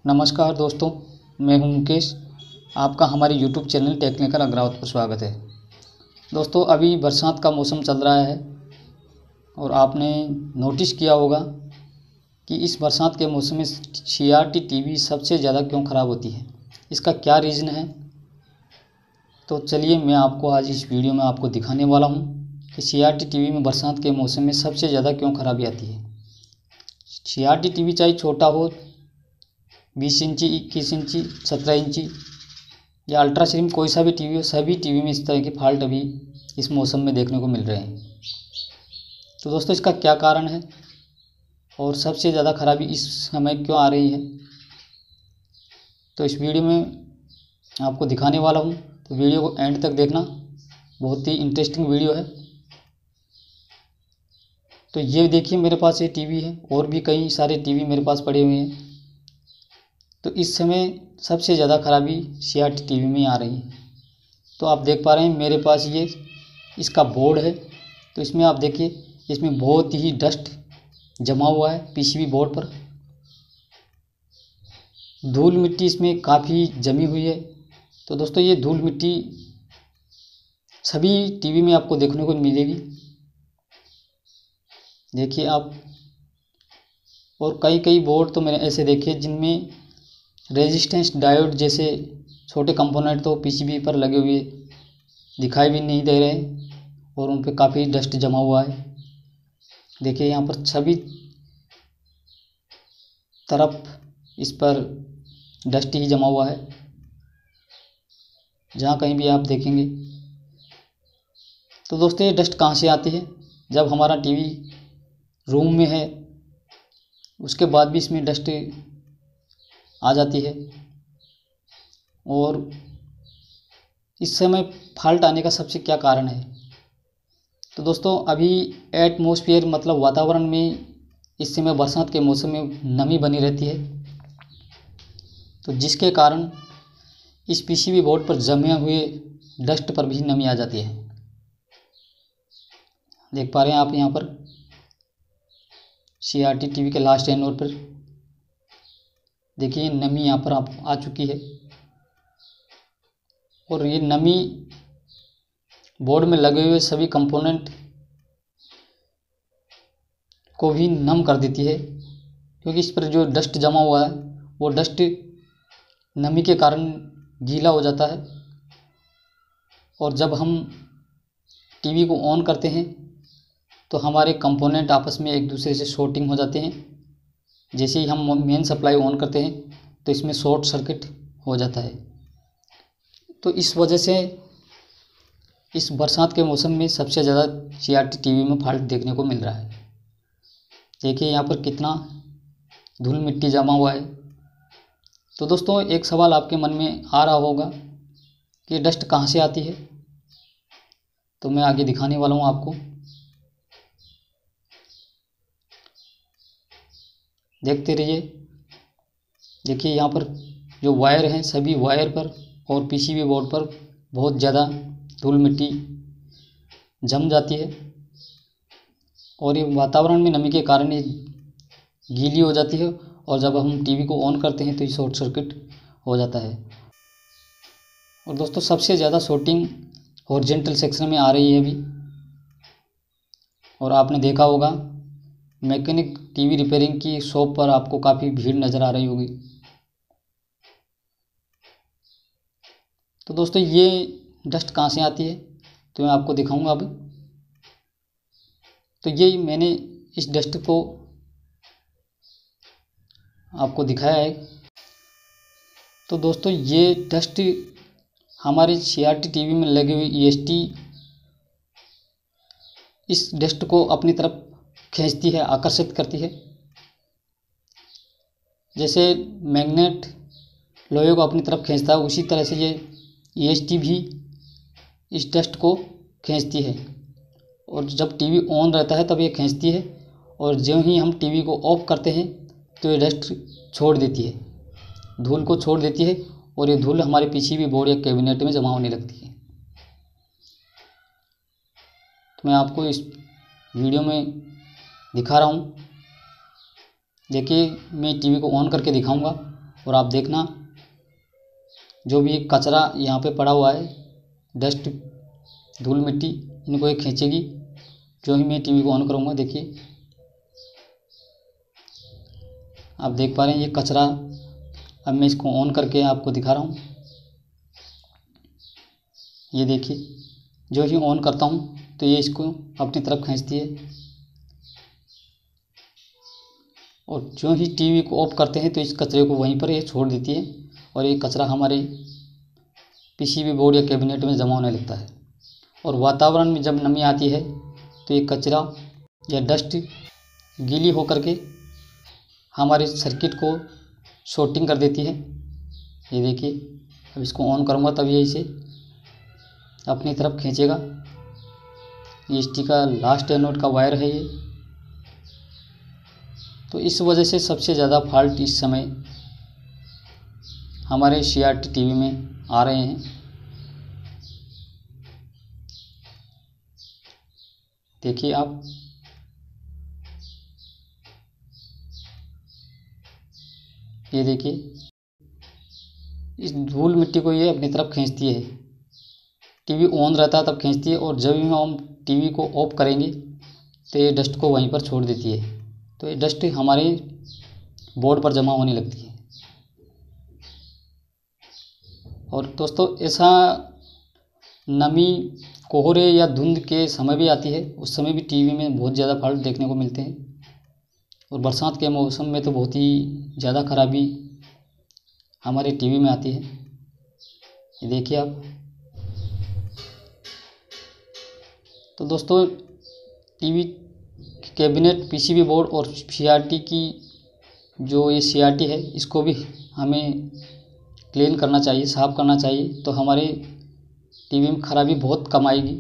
नमस्कार दोस्तों, मैं हूं मुकेश। आपका हमारे YouTube चैनल टेक्निकल अग्रावत पर स्वागत है। दोस्तों, अभी बरसात का मौसम चल रहा है और आपने नोटिस किया होगा कि इस बरसात के मौसम में CRT टीवी सबसे ज़्यादा क्यों ख़राब होती है, इसका क्या रीज़न है। तो चलिए मैं आपको आज इस वीडियो में आपको दिखाने वाला हूं कि CRT टीवी में बरसात के मौसम में सबसे ज़्यादा क्यों ख़राबी आती है। CRT टीवी चाहे छोटा हो, 20 इंची, 21 इंची, 17 इंची या अल्ट्रा स्लिम, कोई सा भी टीवी हो, सभी टीवी में इस तरह के फॉल्ट अभी इस मौसम में देखने को मिल रहे हैं। तो दोस्तों, इसका क्या कारण है और सबसे ज़्यादा खराबी इस समय क्यों आ रही है, तो इस वीडियो में आपको दिखाने वाला हूँ। तो वीडियो को एंड तक देखना, बहुत ही इंटरेस्टिंग वीडियो है। तो ये देखिए, मेरे पास ये टीवी है और भी कई सारे टीवी मेरे पास पड़े हुए हैं। तो इस समय सबसे ज़्यादा खराबी CRT टीवी में आ रही है। तो आप देख पा रहे हैं मेरे पास ये इसका बोर्ड है। तो इसमें आप देखिए, इसमें बहुत ही डस्ट जमा हुआ है PCB बोर्ड पर। धूल मिट्टी इसमें काफ़ी जमी हुई है। तो दोस्तों, ये धूल मिट्टी सभी टीवी में आपको देखने को मिलेगी, देखिए आप। और कई कई बोर्ड तो मैंने ऐसे देखे जिनमें रेजिस्टेंस डायोड जैसे छोटे कंपोनेंट तो PCB पर लगे हुए दिखाई भी नहीं दे रहे और उन पर काफ़ी डस्ट जमा हुआ है। देखिए यहाँ पर सभी तरफ इस पर डस्ट ही जमा हुआ है, जहाँ कहीं भी आप देखेंगे। तो दोस्तों, ये डस्ट कहाँ से आती है। जब हमारा टीवी रूम में है उसके बाद भी इसमें डस्ट आ जाती है। और इस समय फॉल्ट आने का सबसे क्या कारण है। तो दोस्तों, अभी एटमॉस्फेयर मतलब वातावरण में इस समय बरसात के मौसम में नमी बनी रहती है, तो जिसके कारण इस PCB बोर्ड पर जमे हुए डस्ट पर भी नमी आ जाती है। देख पा रहे हैं आप यहाँ पर CRT टीवी के लास्ट एनोड पर देखिए नमी यहाँ पर आप आ चुकी है और ये नमी बोर्ड में लगे हुए सभी कंपोनेंट को भी नम कर देती है, क्योंकि इस पर जो डस्ट जमा हुआ है वो डस्ट नमी के कारण गीला हो जाता है। और जब हम टीवी को ऑन करते हैं तो हमारे कंपोनेंट आपस में एक दूसरे से शॉर्टिंग हो जाते हैं। जैसे ही हम मेन सप्लाई ऑन करते हैं तो इसमें शॉर्ट सर्किट हो जाता है। तो इस वजह से इस बरसात के मौसम में सबसे ज़्यादा CRT टीवी में फॉल्ट देखने को मिल रहा है। देखिए यहाँ पर कितना धूल मिट्टी जमा हुआ है। तो दोस्तों, एक सवाल आपके मन में आ रहा होगा कि डस्ट कहाँ से आती है। तो मैं आगे दिखाने वाला हूँ आपको। देखते रहिए। देखिए यहाँ पर जो वायर हैं सभी वायर पर और PCB बोर्ड पर बहुत ज़्यादा धूल मिट्टी जम जाती है और ये वातावरण में नमी के कारण ये गीली हो जाती है। और जब हम टीवी को ऑन करते हैं तो ये शॉर्ट सर्किट हो जाता है। और दोस्तों, सबसे ज़्यादा शॉर्टिंग हॉरिजॉन्टल सेक्शन में आ रही है अभी। और आपने देखा होगा मैकेनिक टीवी रिपेयरिंग की शॉप पर आपको काफ़ी भीड़ नज़र आ रही होगी। तो दोस्तों, ये डस्ट कहाँ से आती है तो मैं आपको दिखाऊंगा अब। तो ये मैंने इस डस्ट को आपको दिखाया है। तो दोस्तों, ये डस्ट हमारे CRT टीवी में लगे हुए EST इस डस्ट को अपनी तरफ खींचती है, आकर्षित करती है। जैसे मैग्नेट लोहे को अपनी तरफ खींचता है, उसी तरह से ये EST भी इस डस्ट को खींचती है। और जब टीवी ऑन रहता है तब ये खींचती है, और जो ही हम टीवी को ऑफ करते हैं तो ये डस्ट छोड़ देती है, धूल को छोड़ देती है। और ये धूल हमारे PCB बोर्ड या कैबिनेट में जमा होने लगती है। तो मैं आपको इस वीडियो में दिखा रहा हूँ। देखिए, मैं टीवी को ऑन करके दिखाऊंगा और आप देखना जो भी कचरा यहाँ पे पड़ा हुआ है, डस्ट, धूल मिट्टी, इनको ये खींचेगी जो ही मैं टीवी को ऑन करूँगा। देखिए आप देख पा रहे हैं ये कचरा। अब मैं इसको ऑन करके आपको दिखा रहा हूँ। ये देखिए जो ही ऑन करता हूँ तो ये इसको अपनी तरफ खींचती है, और जो ही टीवी को ऑफ करते हैं तो इस कचरे को वहीं पर ये छोड़ देती है, और ये कचरा हमारे पीसीबी बोर्ड या कैबिनेट में जमा होने लगता है। और वातावरण में जब नमी आती है तो ये कचरा या डस्ट गीली होकर के हमारे सर्किट को शॉर्टिंग कर देती है। ये देखिए अब इसको ऑन करूँगा तब ये इसे अपनी तरफ खींचेगा। ये इसटी का लास्ट एनोड का वायर है ये। तो इस वजह से सबसे ज़्यादा फॉल्ट इस समय हमारे CRT टीवी में आ रहे हैं। देखिए आप ये देखिए इस धूल मिट्टी को ये अपनी तरफ खींचती है। टीवी ऑन रहता है तब खींचती है, और जब भी हम टीवी को ऑफ करेंगे तो ये डस्ट को वहीं पर छोड़ देती है। तो ये डस्ट हमारे बोर्ड पर जमा होने लगती है। और दोस्तों ऐसा नमी, कोहरे या धुंध के समय भी आती है, उस समय भी टीवी में बहुत ज़्यादा फॉल्ट देखने को मिलते हैं। और बरसात के मौसम में तो बहुत ही ज़्यादा खराबी हमारे टीवी में आती है। ये देखिए आप। तो दोस्तों टीवी कैबिनेट, पीसीबी बोर्ड और CRT की जो ये CRT है इसको भी हमें क्लीन करना चाहिए, साफ़ करना चाहिए, तो हमारे टीवी में खराबी बहुत कम आएगी।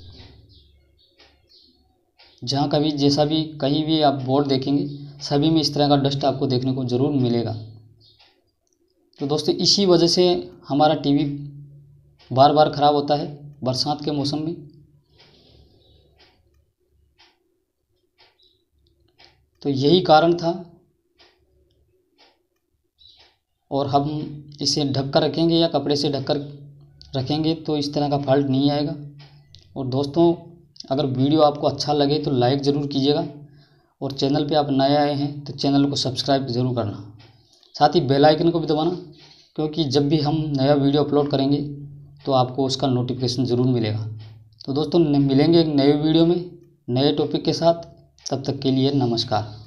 जहाँ कभी जैसा भी कहीं भी आप बोर्ड देखेंगे सभी में इस तरह का डस्ट आपको देखने को ज़रूर मिलेगा। तो दोस्तों इसी वजह से हमारा टीवी बार बार ख़राब होता है बरसात के मौसम में। तो यही कारण था, और हम इसे ढक कर रखेंगे या कपड़े से ढक कर रखेंगे तो इस तरह का फॉल्ट नहीं आएगा। और दोस्तों अगर वीडियो आपको अच्छा लगे तो लाइक ज़रूर कीजिएगा, और चैनल पे आप नए आए हैं तो चैनल को सब्सक्राइब ज़रूर करना, साथ ही बेल आइकन को भी दबाना, क्योंकि जब भी हम नया वीडियो अपलोड करेंगे तो आपको उसका नोटिफिकेशन ज़रूर मिलेगा। तो दोस्तों मिलेंगे एक नए वीडियो में नए टॉपिक के साथ, तब तक के लिए नमस्कार।